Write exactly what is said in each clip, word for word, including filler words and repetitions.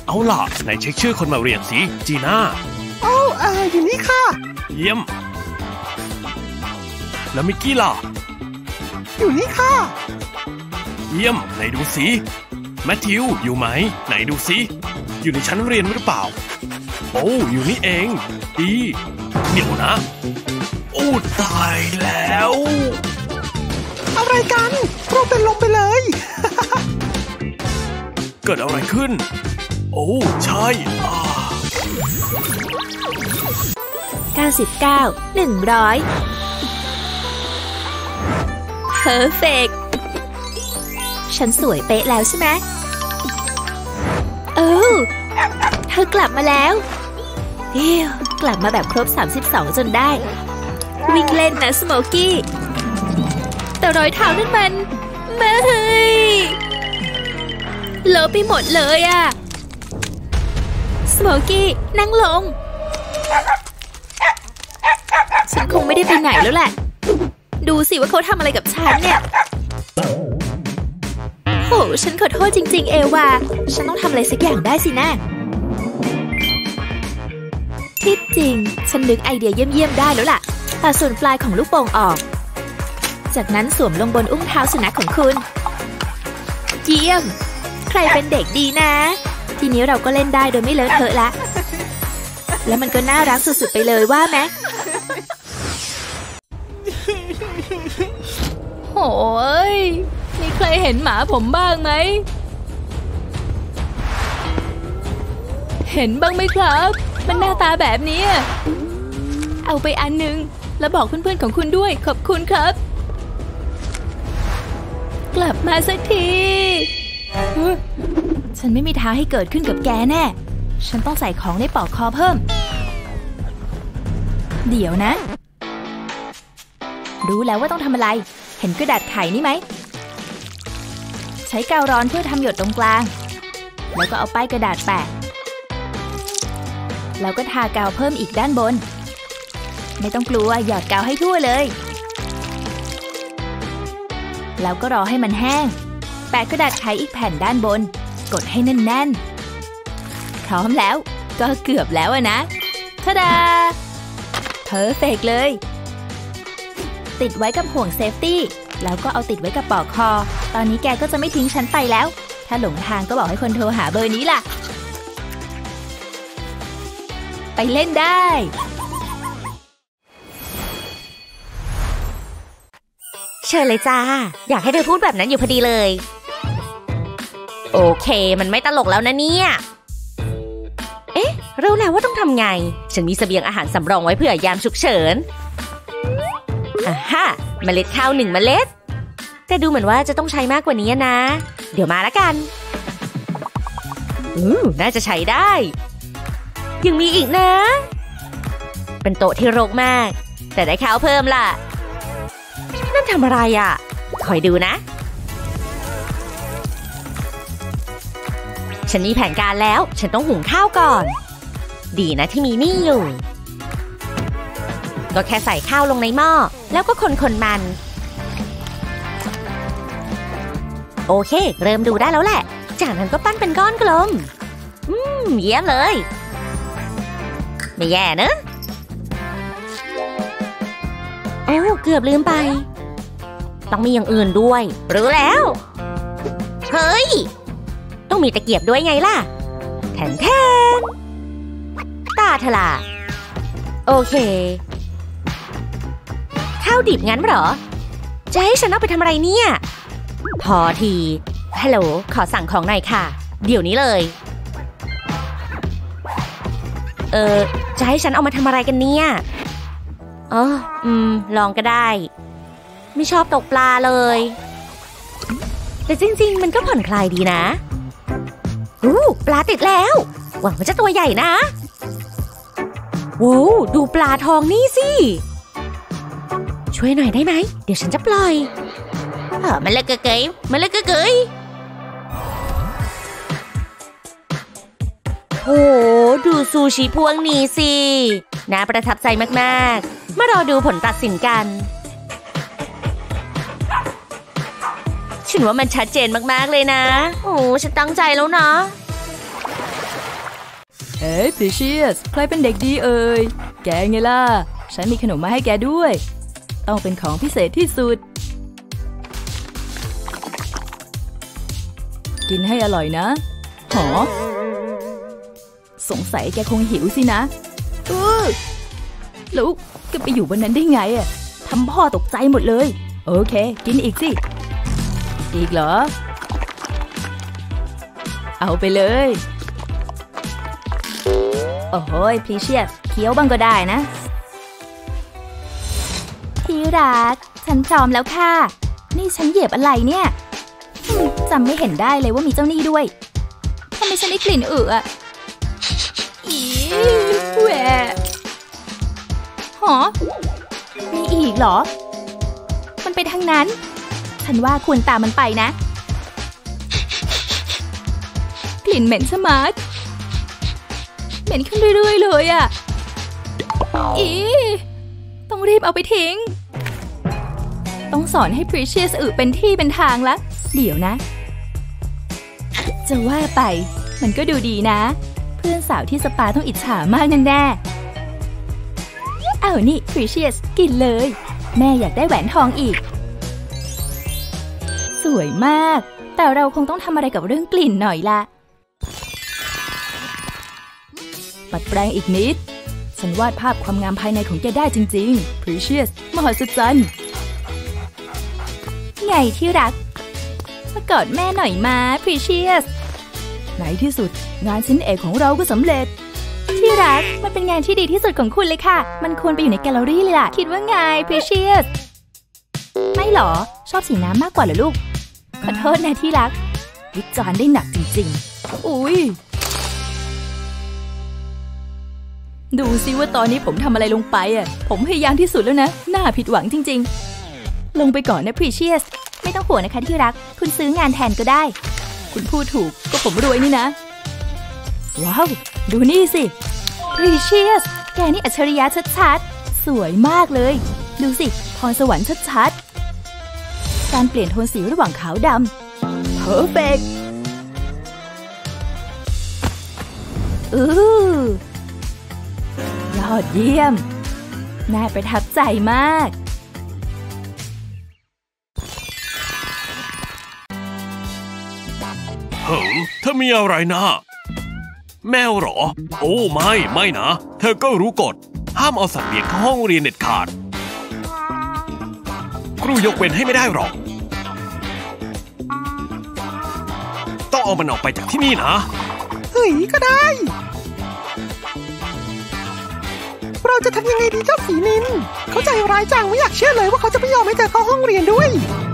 เอาล่ะไหนเช็คชื่อคนมาเรียนสิจีน่าโอ้เอออยู่นี่ค่ะเยี่ยมแล้วมิกกี้ล่ะอยู่นี่ค่ะเยี่ยมไหนดูสิแมทธิวอยู่ไหมไหนดูสิอยู่ในชั้นเรียนหรือเปล่าโอ้อยู่นี่เองดีเดี๋ยวนะโอ้ตายแล้วอะไรกันเราเป็นลมไปเลยเกิดอะไรขึ้นโอ้ใช่เก้าสิบเก้า หนึ่งร้อย Perfect ฉันสวยเป๊ะแล้วใช่ไหมเออเธอกลับมาแล้วเฮ้ยกลับมาแบบครบสามสิบสองจนได้วิ่งเล่นนะสโมกี้แต่รอยเท้านั่นมันไม่เลอะไปหมดเลยอะสโมกี้นั่งลงฉันคงไม่ได้ไปไหนแล้วแหละดูสิว่าเขาทำอะไรกับฉันเนี่ยโหฉันขอโทษจริงๆเอวาฉันต้องทำอะไรสักอย่างได้สินะที่จริงฉันนึกไอเดียเยี่ยมๆได้แล้วล่ะตัดส่วนปลายของลูกโป่งออกจากนั้นสวมลงบนอุ้งเท้าสุนัขของคุณเยี่ยมใครเป็นเด็กดีนะทีนี้เราก็เล่นได้โดยไม่เลอะเทอะละแล้วมันก็น่ารักสุดๆไปเลยว่าไหมโหยมีใครเห็นหมาผมบ้างไหมเห็นบ้างไหมครับมันหน้าตาแบบนี้เอาไปอันนึงแล้วบอกเพื่อนๆของคุณด้วยขอบคุณครับกลับมาสักทีฉันไม่มีทางให้เกิดขึ้นกับแกแน่ฉันต้องใส่ของในปลอกคอเพิ่มเดี๋ยวนะรู้แล้วว่าต้องทำอะไรเห็นกระดาษไขนี่ไหมใช้กาวร้อนเพื่อทำหยดตรงกลางแล้วก็เอาป้ายกระดาษแปะแล้วก็ทากาวเพิ่มอีกด้านบนไม่ต้องกลัวหยอดกาวให้ทั่วเลยแล้วก็รอให้มันแห้งแปะกระดาษไขอีกแผ่นด้านบนกดให้แน่นๆพร้อมแล้วก็เกือบแล้วนะทะดาเพอร์เฟกเลยติดไว้กับห่วงเซฟตี้แล้วก็เอาติดไว้กับปลอกคอตอนนี้แกก็จะไม่ทิ้งฉันไปแล้วถ้าหลงทางก็บอกให้คนโทรหาเบอร์นี้ล่ะไปเล่นได้เชิญเลยจ้าอยากให้เธอพูดแบบนั้นอยู่พอดีเลยโอเคมันไม่ตลกแล้วนะเนี่ยเอ๊ะรู้แล้วว่าต้องทำไงฉันมีเสบียงอาหารสำรองไว้เผื่อยามฉุกเฉินอ่าฮะเมล็ดข้าวหนึ่งเมล็ดแต่ดูเหมือนว่าจะต้องใช้มากกว่านี้นะเดี๋ยวมาละกันอืมน่าจะใช้ได้ยังมีอีกนะเป็นโต๊ะที่รกมากแต่ได้ข้าวเพิ่มล่ะนั่นทำอะไรอ่ะคอยดูนะฉันมีแผนการแล้วฉันต้องหุงข้าวก่อนดีนะที่มีนี่อยู่ก็แค่ใส่ข้าวลงในหม้อแล้วก็คนๆมันโอเคเริ่มดูได้แล้วแหละจากนั้นก็ปั้นเป็นก้อนกลมอืมเยี่ยมเลยไม่แย่นะโอ้เกือบลืมไปต้องมีอย่างอื่นด้วยรู้แล้วเฮ้ยต้องมีตะเกียบด้วยไงล่ะแทนแทนตาทลาโอเคข้าวดิบงั้นเหรอจะให้ฉันเอาไปทำอะไรเนี่ยพอทีฮัลโหลขอสั่งของหน่อยค่ะเดี๋ยวนี้เลยเออจะให้ฉันเอามาทำอะไรกันเนี่ยอ๋ออืมลองก็ได้ไม่ชอบตกปลาเลยแต่จริงๆมันก็ผ่อนคลายดีนะอู้ปลาติดแล้วหวังว่าจะตัวใหญ่นะว้าวดูปลาทองนี่สิช่วยหน่อยได้ไหมเดี๋ยวฉันจะปล่อยเออมันเล็กเก๋ยมันเล็กเก๋ยโอ้ดูซูชิพวงนี้สิน่าประทับใจมากๆมารอดูผลตัดสินกันฉันว่ามันชัดเจนมากๆเลยนะโอ้ฉันตั้งใจแล้วนะเฮ้ย Precious ใครเป็นเด็กดีเอ่ยแกไงล่ะฉันมีขนมมาให้แกด้วยต้องเป็นของพิเศษที่สุดกินให้อร่อยนะหอสงสัยแกคงหิวสินะเออแล้วแกไปอยู่บนนั้นได้ไงอะทำพ่อตกใจหมดเลยโอเคกินอีกสิอีกเหรอเอาไปเลยโอ้โห Precious เคี้ยวบ้างก็ได้นะที่รักฉันพร้อมแล้วค่ะนี่ฉันเหยียบอะไรเนี่ยจำไม่เห็นได้เลยว่ามีเจ้านี่ด้วยทำไมฉันได้กลิ่นอึอะอีแหวะหอมีอีกเหรอมันไปทางนั้นฉันว่าควรตามมันไปนะกลิ่นเหม็นชะมัดเหม็นขึ้นเรื่อยๆเลยอะอีต้องรีบเอาไปทิ้งต้องสอนให้ Precious อึเป็นที่เป็นทางละเดี๋ยวนะจะว่าไปมันก็ดูดีนะเพื่อนสาวที่สปาต้องอิจฉามากแน่ๆเอานี่ Precious กินเลยแม่อยากได้แหวนทองอีกสวยมากแต่เราคงต้องทำอะไรกับเรื่องกลิ่นหน่อยละปัดแปรงอีกนิดฉันวาดภาพความงามภายในของแกได้จริงๆ Precious มหัศจรรย์ไงที่รักมากอดแม่หน่อยมา Precious ในที่สุดงานชิ้นเอกของเราก็สำเร็จที่รักมันเป็นงานที่ดีที่สุดของคุณเลยค่ะมันควรไปอยู่ในแกลเลอรี่เลยล่ะคิดว่าไง Precious ไม่หรอชอบสีน้ำมากกว่าเหรอลูกขอโทษนะที่รักวิจารณ์ได้หนักจริงๆอุ๊ยดูสิว่าตอนนี้ผมทำอะไรลงไปอ่ะผมพยายามที่สุดแล้วนะน่าผิดหวังจริงๆลงไปก่อนนะ Precious ไม่ต้องห่วงนะคะที่รักคุณซื้องานแทนก็ได้คุณพูดถูกก็ผมรวยนี่นะว้าวดูนี่สิ Precious แกนี่อัจฉริยะชัดๆสวยมากเลยดูสิพรสวรรค์ชัดๆการเปลี่ยนโทนสีระหว่างขาวดำ Perfect อือยอดเยี่ยมน่าประทับใจมากเฮ้ยเธอมีอะไรนะแมวเหรอโอ้ไม่ไม่นะเธอก็รู้กฎห้ามเอาสัตว์เลี้ยงเข้าห้องเรียนเด็ดขาดครูยกเว้นให้ไม่ได้หรอกต้องเอามันออกไปจากที่นี่นะเฮ้ยก็ได้เราจะทำยังไงดีเจ้าสีนินเขาใจร้ายจังไม่อยากเชื่อเลยว่าเขาจะไม่ยอมให้เธอเข้าห้องเรียนด้วย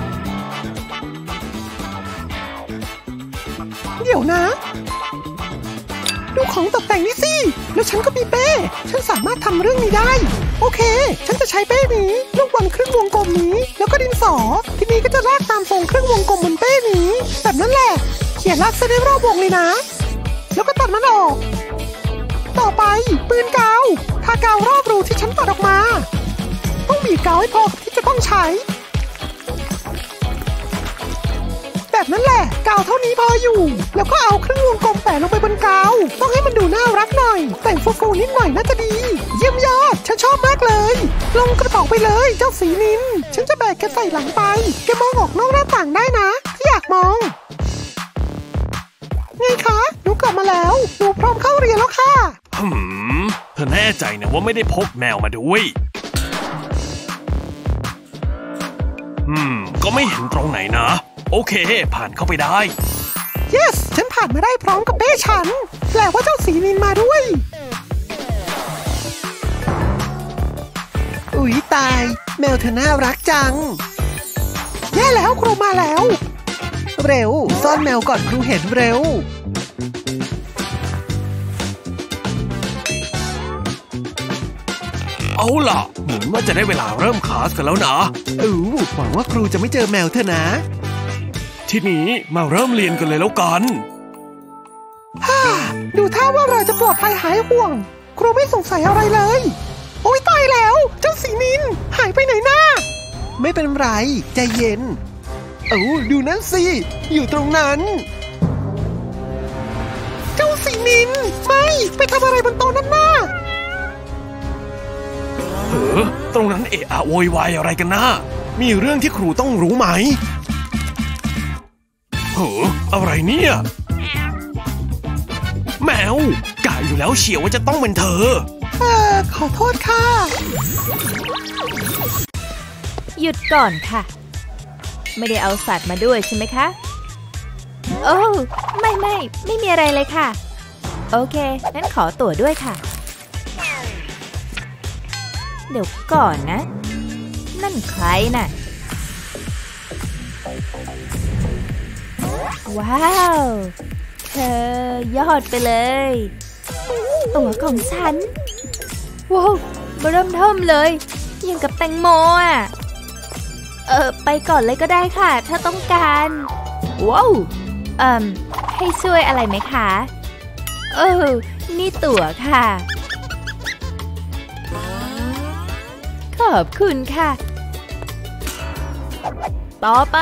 เดี๋ยวนะดูของตกแต่งนี่สิแล้วฉันก็มีเป้ฉันสามารถทำเรื่องนี้ได้โอเคฉันจะใช้เป้นี้ลูกบอลครึ่งวงกลมนี้แล้วก็ดินสอทีนี้ก็จะลากตามทรงครึ่งวงกลมบนเป้นี้แบบนั้นแหละเขียนลากเส้นรอบวงเลยนะแล้วก็ตัดมันออกต่อไปปืนกาวทากาวรอบรูที่ฉันตัดออกมาต้องบีบกาวให้พอที่จะต้องใช้แบบนั้นแหละกาวเท่านี้พออยู่แล้วก็เอาครึ่งวงกลมแปะลงไปบนกาวต้องให้มันดูน่ารักหน่อยแต่งฟูๆนิดหน่อยน่าจะดีเยี่ยมยอดฉันชอบมากเลยลงกระเป๋าไปเลยเจ้าสีนินฉันจะแบกแกใส่หลังไปแกมองออกนอกหน้าต่างได้นะถ้าอยากมองไงคะหนูกลับมาแล้วหนูพร้อมเข้าเรียนแล้วค่ะหืมเธอแน่ใจนะว่าไม่ได้พกแมวมาด้วยอืมก็ไม่เห็นตรงไหนนะโอเคผ่านเข้าไปได้ yes ฉันผ่านมาได้พร้อมกับเป้ฉันแปลว่าเจ้าสีนินมาด้วยอุ๊ยตายแมวเธอน่ารักจังแย่แล้วครูมาแล้วเร็วซ่อนแมวก่อนครูเห็นเร็วเอาล่ะเหมือนว่าจะได้เวลาเริ่มคลาสกันแล้วนะเออหวังว่าครูจะไม่เจอแมวเธอนะทีนี้มาเริ่มเรียนกันเลยแล้วกันฮ่าดูท่าว่าเราจะปลอดภัยหายห่วงครูไม่สงสัยอะไรเลยโอ๊ยตายแล้วเจ้าสีนินหายไปไหนหน้าไม่เป็นไรใจเย็นเอ้าดูนั่นสิอยู่ตรงนั้นเจ้าสีนิดินไม่ไปทำอะไรบนโต๊ะนั่นน่ะเออตรงนั้นเอะอะโวยวายอะไรกันนะมีเรื่องที่ครูต้องรู้ไหมเฮ้ออะไรเนี่ยแมวกะอยู่แล้วเชียวว่าจะต้องเป็นเธอเออขอโทษค่ะหยุดก่อนค่ะไม่ได้เอาสัตว์มาด้วยใช่ไหมคะโอ้ไม่ไม่ไม่มีอะไรเลยค่ะโอเคงั้นขอตั๋วด้วยค่ะเดี๋ยวก่อนนะนั่นใครน่ะว้าวเธอยอดไปเลยตั๋วของฉันว้าวเริ่มเทิมเลยยังกับแตงโมอ่ะเออไปก่อนเลยก็ได้ค่ะถ้าต้องการว้าวเอ่มให้ช่วยอะไรไหมคะเออนี่ตั๋วค่ะขอบคุณค่ะต่อไป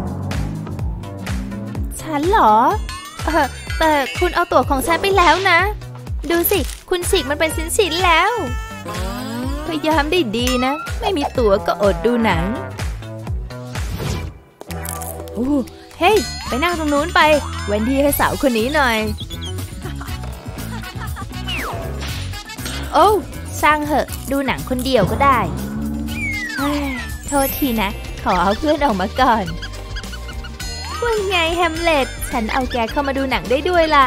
ฉันเหรอเออแต่คุณเอาตั๋วของฉันไปแล้วนะดูสิคุณฉีกมันเป็นชิ้นๆแล้วพยายามได้ดีนะไม่มีตั๋วก็อดดูหนังโอ้เฮ้ยไปนั่งตรงนู้นไปเว้นที่ให้สาวคนนี้หน่อยโอ้ช่างเหอะดูหนังคนเดียวก็ได้โทษทีนะขอเอาเพื่อนออกมาก่อนว่าไงแฮมเล็ตฉันเอาแกเข้ามาดูหนังได้ด้วยล่ะ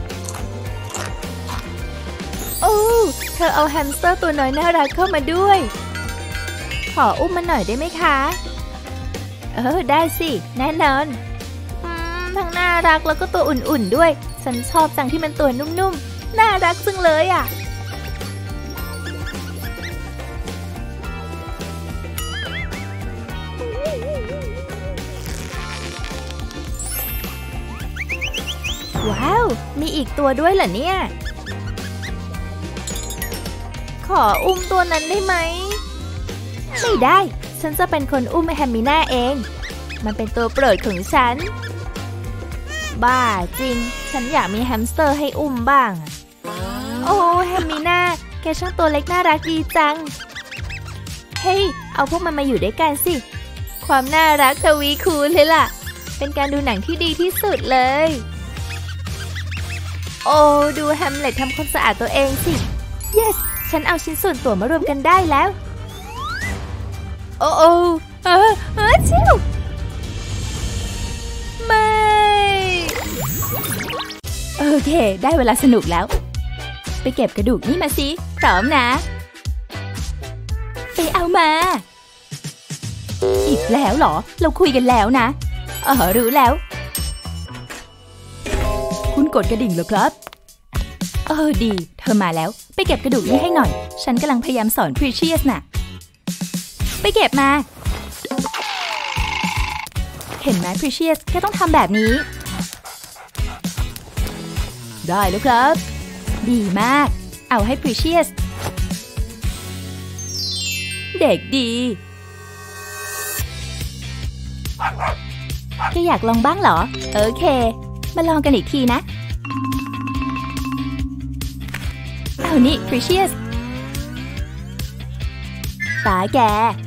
โอ้เธอเอาแฮมสเตอร์ตัวน้อยน่ารักเข้ามาด้วยขออุ้มมันหน่อยได้ไหมคะเออได้สิแน่นอนทั้งน่ารักแล้วก็ตัวอุ่นๆด้วยฉันชอบจังที่มันตัวนุ่มๆน่ารักจังเลยอ่ะว้าวมีอีกตัวด้วยเหรอเนี่ยขออุ้มตัวนั้นได้ไหมไม่ได้ฉันจะเป็นคนอุ้มแฮมมิน่าเองมันเป็นตัวโปรดของฉันบ้าจริงฉันอยากมีแฮมสเตอร์ให้อุ้มบ้างโอ้แฮมมิน่าแกช่างตัวเล็กน่ารักดีจังเฮ้ยเอาพวกมันมาอยู่ด้วยกันสิความน่ารักทวีคูณเลยล่ะเป็นการดูหนังที่ดีที่สุดเลยโอ้ดูแฮมเล็ตทำความสะอาดตัวเองสิ yes ฉันเอาชิ้นส่วนตัวมารวมกันได้แล้วโอ้โอ้เออเออชิวไม่โอเคได้เวลาสนุกแล้วไปเก็บกระดูกนี่มาสิพร้อมนะไปเอามาอีกแล้วเหรอเราคุยกันแล้วนะเออรู้แล้วคุณกดกระดิ่งเหรอครับเออดีเธอมาแล้วไปเก็บกระดูกนี้ให้หน่อยฉันกำลังพยายามสอน Precious น่ะไปเก็บมาเห็นไหม Precious แค่ต้องทำแบบนี้ได้แล้วครับดีมากเอาให้ Precious เด็กดีแกอยากลองบ้างเหรอโอเคมาลองกันอีกทีนะเอานี่ Precious ตาแก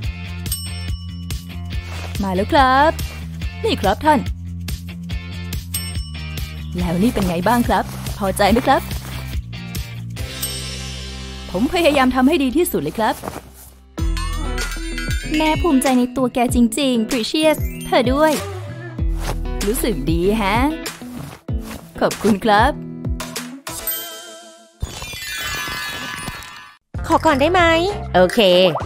มาแล้วครับนี่ครับท่านแล้วนี่เป็นไงบ้างครับพอใจไหมครับผมพยายามทำให้ดีที่สุดเลยครับแม่ภูมิใจในตัวแกจริงๆ Precious เธอด้วยรู้สึกดีฮะขอบคุณครับขอก่อนได้ไหมโอเค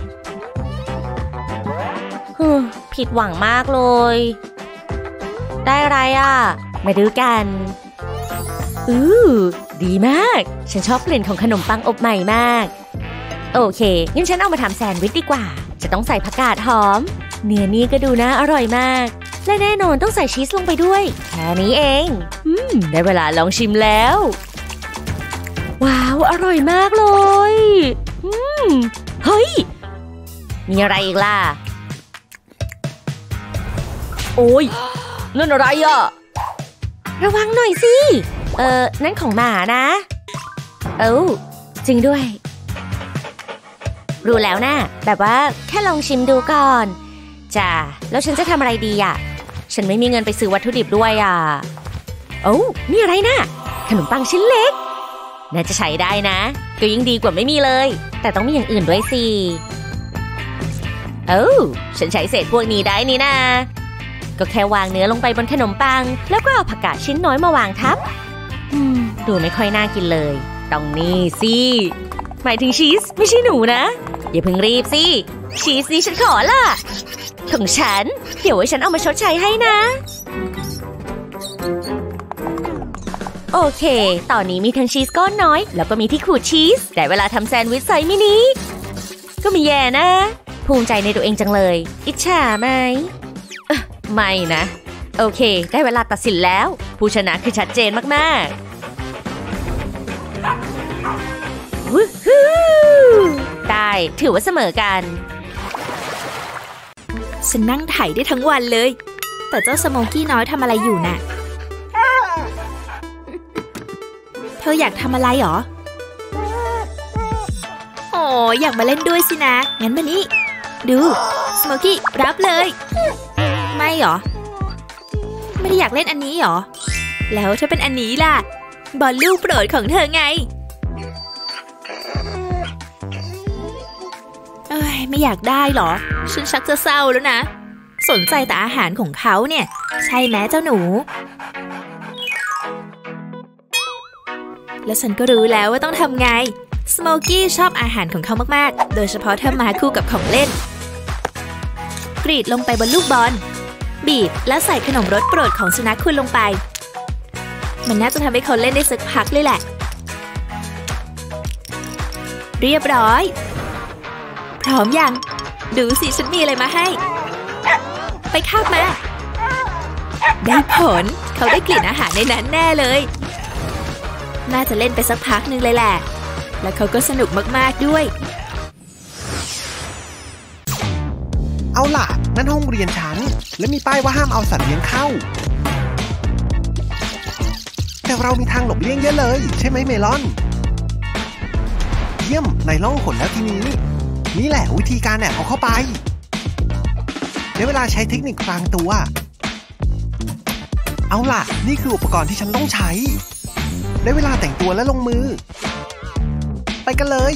ผิดหวังมากเลยได้อะไรอ่ะมาดูกันอือดีมากฉันชอบกลิ่นของขนมปังอบใหม่มากโอเคงั้นฉันเอามาทำแซนด์วิชดีกว่าจะต้องใส่ผักกาดหอมเนื้อนี่ก็ดูน่าอร่อยมากและแน่นอนต้องใส่ชีสลงไปด้วยแค่นี้เองอืมได้เวลาลองชิมแล้วว้าวอร่อยมากเลยอืมเฮ้ยมีอะไรอีกล่ะโอ้ยนั่นอะไรอ่ะระวังหน่อยสิเออนั่นของหมานะเอ้าจริงด้วยรู้แล้วนะแบบว่าแค่ลองชิมดูก่อนจ้าแล้วฉันจะทำอะไรดีอ่ะฉันไม่มีเงินไปซื้อวัตถุดิบด้วยอ่ะโอ้นี่อะไรนะขนมปังชิ้นเล็กน่าจะใช้ได้นะก็ยิ่งดีกว่าไม่มีเลยแต่ต้องมีอย่างอื่นด้วยสิโอ้ฉันใช้เศษพวกนี้ได้นี่นะก็แค่วางเนื้อลงไปบนขนมปังแล้วก็เอาผักกาดชิ้นน้อยมาวางทับอืมดูไม่ค่อยน่ากินเลยต้องนี่สิหมายถึงชีสไม่ใช่หนูนะอย่าเพิ่งรีบสิชีสนี่ฉันขอล่ะของฉันเดี๋ยวไว้ฉันเอามาชดใช้ให้นะโอเคตอนนี้มีทั้งชีสก้อนน้อยแล้วก็มีที่ขูดชีสแต่เวลาทำแซนด์วิชไซส์มินิก็ไม่แย่นะภูมิใจในตัวเองจังเลยอิจฉาไหมไม่นะโอเคได้เวลาตัดสินแล้วผู้ชนะคือชัดเจนมากๆวู้ฮู้ได้ถือว่าเสมอกันฉันนั่งไถได้ทั้งวันเลยแต่เจ้าสโมกี้น้อยทำอะไรอยู่น่ะเธออยากทำอะไรหรอโอ้อยากมาเล่นด้วยสินะงั้นมานี่ดูสโมกี้รับเลยไม่หรอไม่ได้อยากเล่นอันนี้หรอแล้วถ้าเป็นอันนี้ล่ะบอลลูกโปรดของเธอไงเอ้ยไม่อยากได้หรอฉันชักจะเศร้าแล้วนะสนใจแต่อาหารของเขาเนี่ยใช่ไหมเจ้าหนูและฉันก็รู้แล้วว่าต้องทำไงสโมกี้ชอบอาหารของเขามากๆโดยเฉพาะถ้ามาคู่กับของเล่นกรีดลงไปบนลูกบอลบีบแล้วใส่ขนมรสโปรดของสุนัขคุณลงไปมันน่าจะทำให้เขาเล่นได้สักพักเลยแหละเรียบร้อยพร้อมยังดูสิฉันมีอะไรมาให้ไปคาบมาได้ผลเขาได้กลิ่นอาหารในนั้นแน่เลยน่าจะเล่นไปสักพักนึงเลยแหละแล้วเขาก็สนุกมากๆด้วยเอาล่ะนั่นห้องเรียนฉันและมีป้ายว่าห้ามเอาสัตว์เลี้ยงเข้าแต่เรามีทางหลบเลี่ยงเยอะเลยใช่ไหมเมลอนเยี่ยมในล่องขนแล้วทีนี้นี่แหละวิธีการแอบเอาเข้าไปในเวลาใช้เทคนิคพรางตัวเอาล่ะนี่คืออุปกรณ์ที่ฉันต้องใช้ได้เวลาแต่งตัวและลงมือไปกันเลย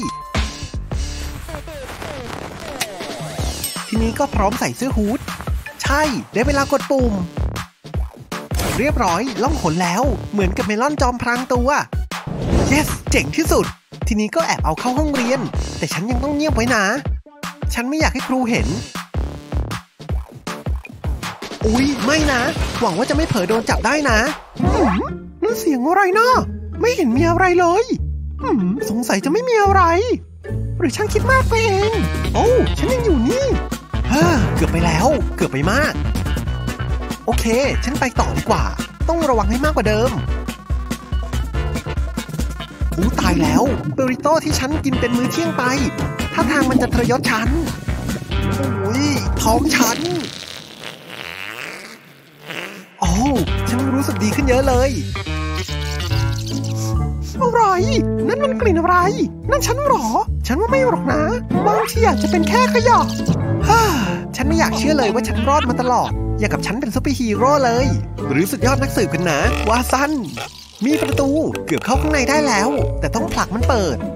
ทีนี้ก็พร้อมใส่เสื้อฮู้ดใช่ได้เวลากดปุ่มเรียบร้อยล่องขนแล้วเหมือนกับเมลอนจอมพรางตัว yes เจ๋งที่สุดทีนี้ก็แอบเอาเข้าห้องเรียนแต่ฉันยังต้องเงียบไว้นะฉันไม่อยากให้ครูเห็นอุ๊ยไม่นะหวังว่าจะไม่เผลอโดนจับได้นะนั่นเสียงอะไรนะไม่เห็นมีอะไรเลยสงสัยจะไม่มีอะไรหรือฉันคิดมากไปเองโอ้ฉันยังอยู่นี่เฮ้อเกือบไปแล้วเกือบไปมากโอเคฉันไปต่อดีกว่าต้องระวังให้มากกว่าเดิมอู้ตายแล้วเบอริโต้ที่ฉันกินเป็นมื้อเที่ยงไปท่าทางมันจะทรยศฉันโอ้ยท้องฉันโอ้ฉันรู้สึกดีขึ้นเยอะเลยอะไรนั่นมันกลิ่นอะไรนั่นฉันหรอฉันว่าไม่หรอกนะบางทีอาจจะเป็นแค่ขยะฮ่าฉันไม่อยากเชื่อเลยว่าฉันรอดมาตลอดอย่ากับฉันเป็นซุปเปอร์ฮีโร่เลยหรือสุดยอดนักสืบกันนะว่าสั้นมีประตูเกือบเข้าข้างในได้แล้วแต่ต้องผลักมันเปิด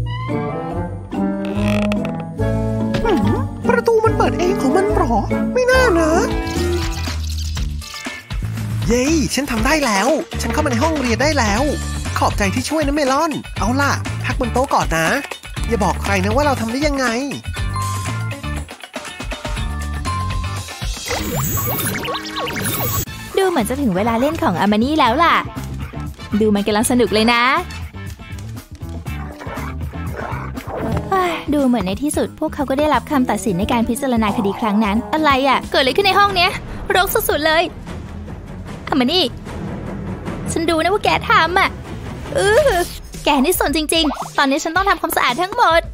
ประตูมันเปิดเองของมันหรอไม่น่านะเย้ฉันทำได้แล้วฉันเข้ามาในห้องเรียนได้แล้วขอบใจที่ช่วยนะเมลอนเอาล่ะพักบนโต๊ะก่อนนะอย่าบอกใครนะว่าเราทำได้ยังไงดูเหมือนจะถึงเวลาเล่นของอามานี่แล้วล่ะดูมันกำลังสนุกเลยนะดูเหมือนในที่สุดพวกเขาก็ได้รับคำตัดสินในการพิจารณาคดีครั้งนั้นอะไรอ่ะเกิดอะไรขึ้นในห้องเนี้ยรกสุดๆเลยอามานี่ฉันดูนะว่าแกทำอ่ะเออแกนี่สนจริงๆตอนนี้ฉันต้องทำความสะอาดทั้งหมด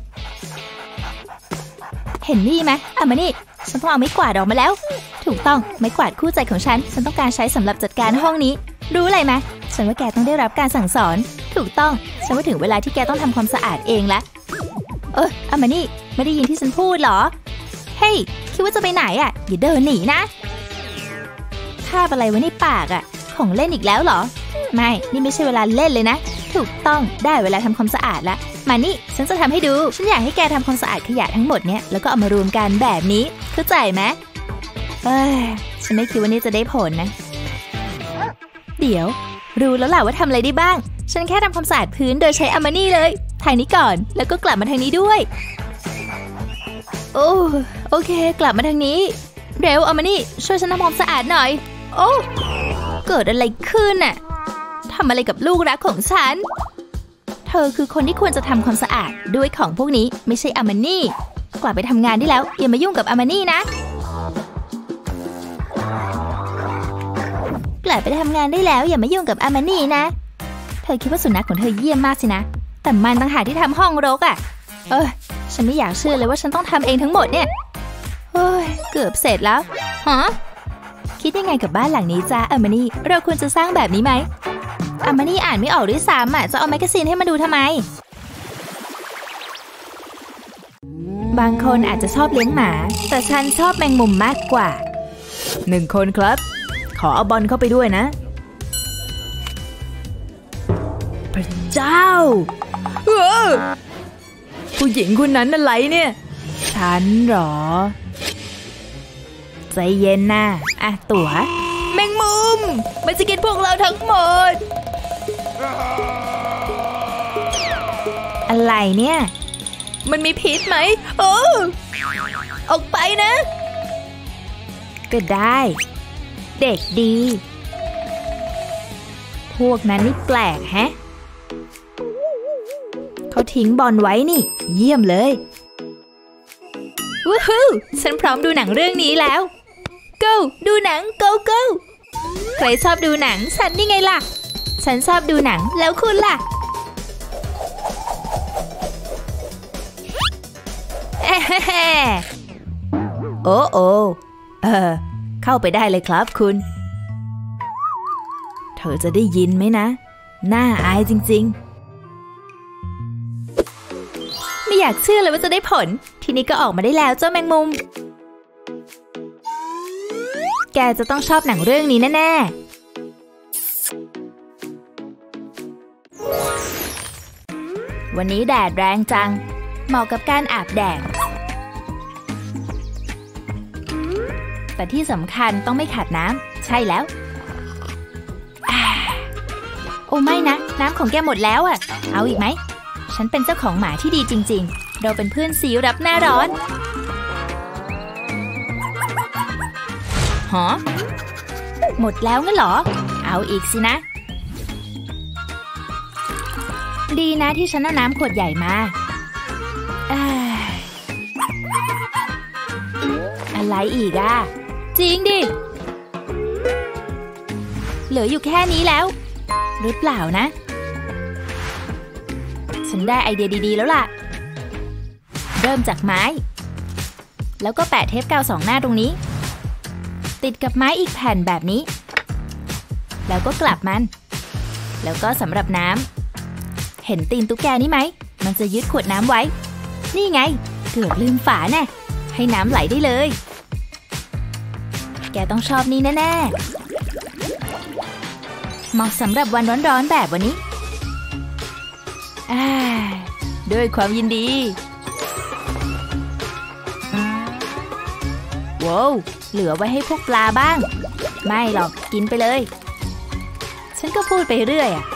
เห็นนี่ไหมอามานี่ฉันต้องเอาไม้กวาดออกมาแล้วถูกต้องไม้กวาดคู่ใจของฉันฉันต้องการใช้สำหรับจัดการห้องนี้รู้อะไรไหมฉันว่าแกต้องได้รับการสั่งสอนถูกต้องฉันว่าถึงเวลาที่แกต้องทำความสะอาดเองละเออเอามานี่ไม่ได้ยินที่ฉันพูดเหรอเฮ้ยคิดว่าจะไปไหนอ่ะอย่าเดินหนีนะคาบอะไรไว้ในปากอ่ะของเล่นอีกแล้วเหรอไม่นี่ไม่ใช่เวลาเล่นเลยนะถูกต้องได้เวลาทำความสะอาดละมานี่ฉันจะทำให้ดูฉันอยากให้แกทำความสะอาดขยะทั้งหมดเนี่ยแล้วก็เอามารวมกันแบบนี้เข้าใจไหมเอ้ยฉันไม่คิดว่านี่จะได้ผลนะเดี๋ยวรู้แล้วล่ะว่าทำอะไรได้บ้างฉันแค่ทำความสะอาดพื้นโดยใช้อามานี่เลยทางนี้ก่อนแล้วก็กลับมาทางนี้ด้วยโอ้โอเคกลับมาทางนี้เร็วอามานี่ช่วยฉันทำความสะอาดหน่อยโอ้เกิดอะไรขึ้นน่ะทำอะไรกับลูกรักของฉันเธอคือคนที่ควรจะทำความสะอาดด้วยของพวกนี้ไม่ใช่อามานี่กลับไปทำงานได้แล้วอย่ามายุ่งกับอามานี่นะกลับไปทำงานได้แล้วอย่ามายุ่งกับอามานี่นะเธอคิดว่าสุนัขของเธอเยี่ยมมากสินะแต่มันต่างหากที่ทำห้องรกอ่ะเออฉันไม่อยากเชื่อเลยว่าฉันต้องทำเองทั้งหมดเนี่ยเฮ้ยเกือบเสร็จแล้วฮะคิดยังไงกับบ้านหลังนี้จ้าอามานี่เราควรจะสร้างแบบนี้ไหมอามานี่อ่านไม่ออกด้วยซ้ำอ่ะจะเอาแมกกาซีนให้มาดูทำไมบางคนอาจจะชอบเลี้ยงหมาแต่ฉันชอบแมงมุมมากกว่าหนึ่งคนครับขอเอาบอลเข้าไปด้วยนะพระเจ้าเออผู้หญิงคนนั้นอะไรเนี่ยฉันหรอใจเย็นนะอ่ะตั๋วแมงมุมมันจะกินพวกเราทั้งหมดอะไรเนี่ยมันมีพิษไหมโอ้ออกไปนะก็ได้เด็กดีพวกนั้นนี่แปลกแฮะเขาทิ้งบอลไว้นี่เยี่ยมเลยวู้ฮู้ฉันพร้อมดูหนังเรื่องนี้แล้ว go ดูหนัง go go ใครชอบดูหนังฉันนี่ไงล่ะฉันชอบดูหนังแล้วคุณล่ะเอ๊ะโอ้โอเออเข้าไปได้เลยครับคุณเธอจะได้ยินไหมนะน่าอายจริงๆไม่อยากเชื่อเลยว่าจะได้ผลทีนี้ก็ออกมาได้แล้วเจ้าแมงมุมแกจะต้องชอบหนังเรื่องนี้แน่ๆวันนี้แดดแรงจังเหมาะกับการอาบแดดแต่ที่สำคัญต้องไม่ขาดน้ำใช่แล้วโอ้ไม่นะน้ำของแกหมดแล้วอ่ะเอาอีกไหมฉันเป็นเจ้าของหมาที่ดีจริงๆเราเป็นเพื่อนซีรับหน้าร้อนฮะหมดแล้วงั้นเหรอเอาอีกสินะดีนะที่ฉันเอาน้ำขวดใหญ่มาอะไรอีกอ่ะจริงดิเหลืออยู่แค่นี้แล้วหรือเปล่านะฉันได้ไอเดียดีๆแล้วล่ะเริ่มจากไม้แล้วก็แปะเทปกาวสองหน้าตรงนี้ติดกับไม้อีกแผ่นแบบนี้แล้วก็กลับมันแล้วก็สำหรับน้ำเห็นตีนตุ๊กแกนี่ไหมมันจะยึดขวดน้ำไว้นี่ไงเกือบลืมฝาแน่ให้น้ำไหลได้เลยแกต้องชอบนี่แน่ๆเหมาะสำหรับวันร้อนๆแบบวันนี้อ่าด้วยความยินดีว้าวเหลือไว้ให้พวกปลาบ้างไม่หรอกกินไปเลยฉันก็พูดไปเรื่อยอ่ะ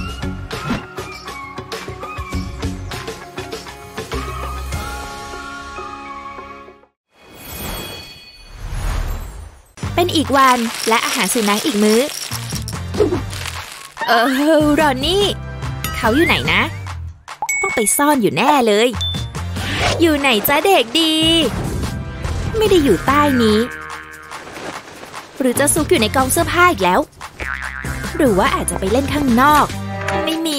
เป็นอีกวันและอาหารสุนัขอีกมื้อเออรอนนี่เขาอยู่ไหนนะต้องไปซ่อนอยู่แน่เลยอยู่ไหนจ้าเด็กดีไม่ได้อยู่ใต้นี้หรือจะซุกอยู่ในกองเสื้อผ้าอีกแล้วหรือว่าอาจจะไปเล่นข้างนอกไม่มี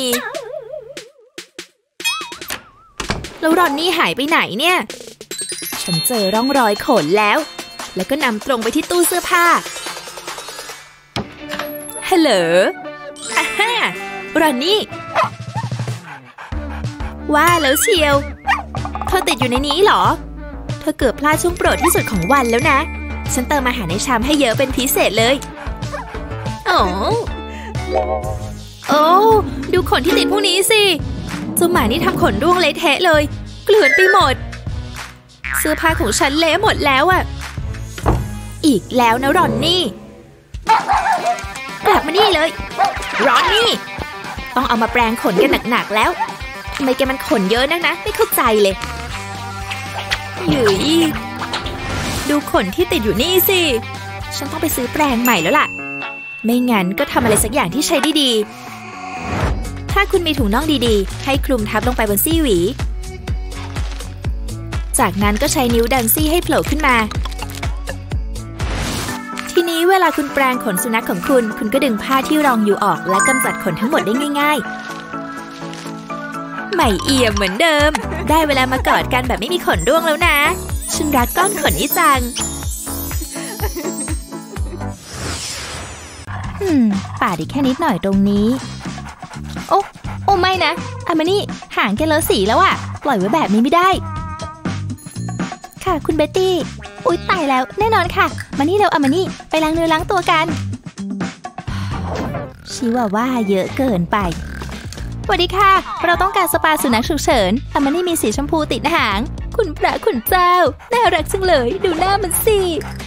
แล้วรอนนี่หายไปไหนเนี่ยฉันเจอร่องรอยขนแล้วแล้วก็นำตรงไปที่ตู้เสื้อผ้าฮัลโหลอ่าฮ่ารอนนี่ว่าแล้วเชียวเธอติดอยู่ในนี้เหรอเธอเกือบพลาดช่วงโปรดที่สุดของวันแล้วนะฉันเติมอาหารในชามให้เยอะเป็นพิเศษเลยโอ้โอ้ดูขนที่ติดพวกนี้สิเจ้าหมานี่ทำขนร่วงเละเทะเลยเกลื่อนไปหมดเสื้อผ้าของฉันเละหมดแล้วอะอีกแล้วนะรอนนี่กลับมานี่เลยรอนนี่ต้องเอามาแปรงขนกันหนักๆแล้วทำไมแกมันขนเยอะนักนะไม่เข้าใจเลยหยุยดูขนที่ติดอยู่นี่สิฉันต้องไปซื้อแปรงใหม่แล้วล่ะไม่งั้นก็ทำอะไรสักอย่างที่ใช้ได้ดีถ้าคุณมีถุงน่องดีๆให้คลุมทับลงไปบนซี่หวีจากนั้นก็ใช้นิ้วดันซี่ให้โผล่ขึ้นมาทีนี้เวลาคุณแปรงขนสุนัขของคุณคุณก็ดึงผ้าที่รองอยู่ออกและกำจัดขนทั้งหมดได้ง่ายๆใหม่เอี่ยมเหมือนเดิมได้เวลามากอดกันแบบไม่มีขนร่วงแล้วนะฉันรักก้อนขนนี้จังอืมป่าดอีกแค่นิดหน่อยตรงนี้โอ้โอ้ไม่นะอามานี่หางแกเลอะสีแล้วอะปล่อยไว้แบบนี้ไม่ได้ค่ะคุณเบ็ตตี้อุ๊ยตายแล้วแน่นอนค่ะมานี่เร็วอามานี่ไปล้างเนื้อล้างตัวกันชิว่าว่าเยอะเกินไปสวัสดีค่ะเราต้องการสปาสุนัขฉุกเฉินอามานี่มีสีชมพูติดหางคุณพระคุณเจ้าน่ารักจังเลยดูหน้ามันสิ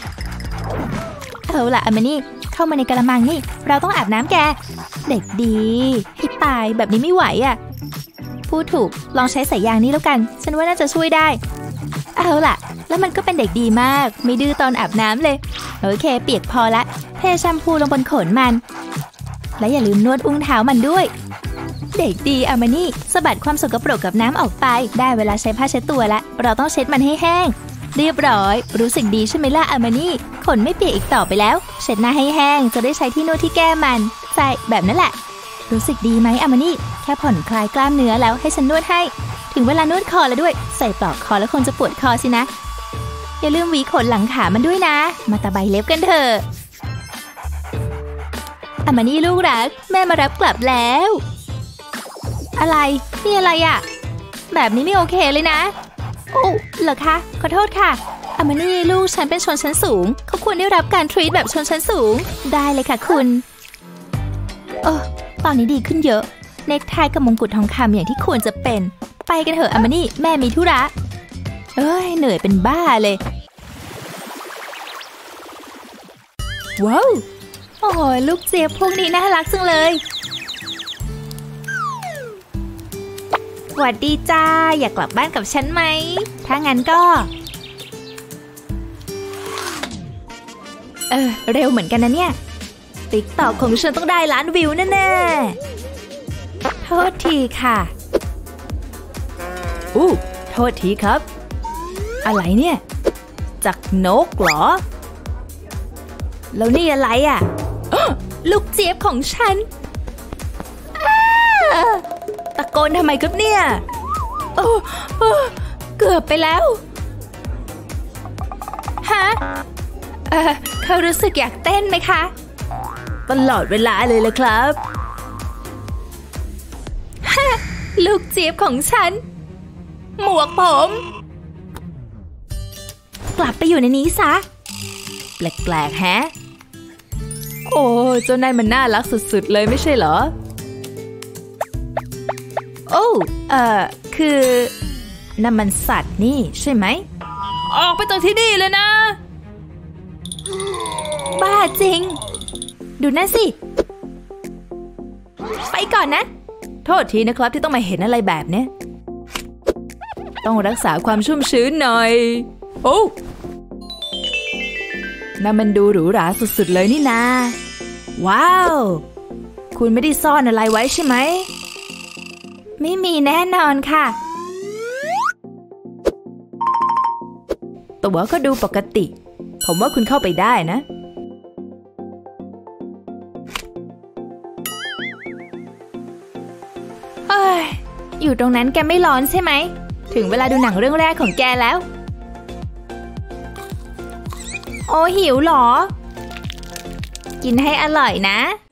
เอาล่ะอามานี่เข้ามาในกระมังนี่เราต้องอาบน้ำแกเด็กดีให้ตายแบบนี้ไม่ไหวอ่ะพูดถูกลองใช้สายยางนี้แล้วกันฉันว่าน่าจะช่วยได้เอาล่ะแล้วมันก็เป็นเด็กดีมากไม่ดื้อตอนอาบน้ำเลยโอเคเปียกพอละเทแชมพูลงบนขนมันและอย่าลืมนวดอุ้งเท้ามันด้วยเด็กดีอามานี่สะบัดความสกปรกกับน้ำออกไปได้เวลาใช้ผ้าเช็ดตัวละเราต้องเช็ดมันให้แห้งเรียบร้อยรู้สึกดีใช่ไหมล่ะอามานี่ขนไม่เปียกอีกต่อไปแล้วเช็ดหน้าให้แห้งจะได้ใช้ที่นวดที่แก้มันใช่แบบนั้นแหละรู้สึกดีไหมอามานี่แค่ผ่อนคลายกล้ามเนื้อแล้วให้ฉันนวดให้ถึงเวลานวดคอแล้วด้วยใส่ปลอกคอแล้วคงจะปวดคอสินะอย่าลืมหวีขนหลังขามันด้วยนะมาตะไบเล็บกันเถอะอามานี่ลูกรักแม่มารับกลับแล้วอะไรนี่อะไรอะแบบนี้ไม่โอเคเลยนะโอ้เหรอคะขอโทษค่ะอามานี่ลูกฉันเป็นชนชั้นสูงเขาควรได้รับการทรีตแบบชนชั้นสูงได้เลยค่ะคุณเออตอนนี้ดีขึ้นเยอะเนคไทกับมงกุฎทองคำอย่างที่ควรจะเป็นไปกันเถอะอามานี่แม่มีธุระเอ้ยเหนื่อยเป็นบ้าเลยว้าวโอ้ยลูกเจี๊ยบพวกนี้น่ารักจังเลยสวัสดีจ้าอยากกลับบ้านกับฉันไหมถ้างั้นก็เออเร็วเหมือนกันนะเนี่ยติ๊กต็อกของฉันต้องได้ล้านวิวแน่ๆโทษทีค่ะอู้โทษทีครับอะไรเนี่ยจากนกเหรอแล้วนี่อะไรอ่ะลูกเจี๊ยบของฉันตะโกนทำไมครับเนี่ยโอ้โอ้เกือบไปแล้วฮะเออเขารู้สึกอยากเต้นไหมคะตลอดเวลาเลยละครับฮะลูกเจี๊ยบของฉันหมวกผมกลับไปอยู่ในนี้ซะแปลกๆแฮะโอ้เจ้านายมันน่ารักสุดๆเลยไม่ใช่เหรอโอ้เอ่อคือนั่นมันสัตว์นี่ใช่ไหมออกไปจากที่นี่เลยนะบ้าจริงดูนั่นสิไปก่อนนะโทษทีนะครับที่ต้องมาเห็นอะไรแบบนี้ต้องรักษาความชุ่มชื้นหน่อยโอ้นั่นมันดูหรูหราสุดๆเลยนี่นาว้าวคุณไม่ได้ซ่อนอะไรไว้ใช่ไหมไม่มีแน่นอนค่ะตัวก็ดูปกติผมว่าคุณเข้าไปได้นะเอ้ยอยู่ตรงนั้นแกไม่ร้อนใช่ไหมถึงเวลาดูหนังเรื่องแรกของแกแล้วโอ้หิวเหรอกินให้อร่อยนะ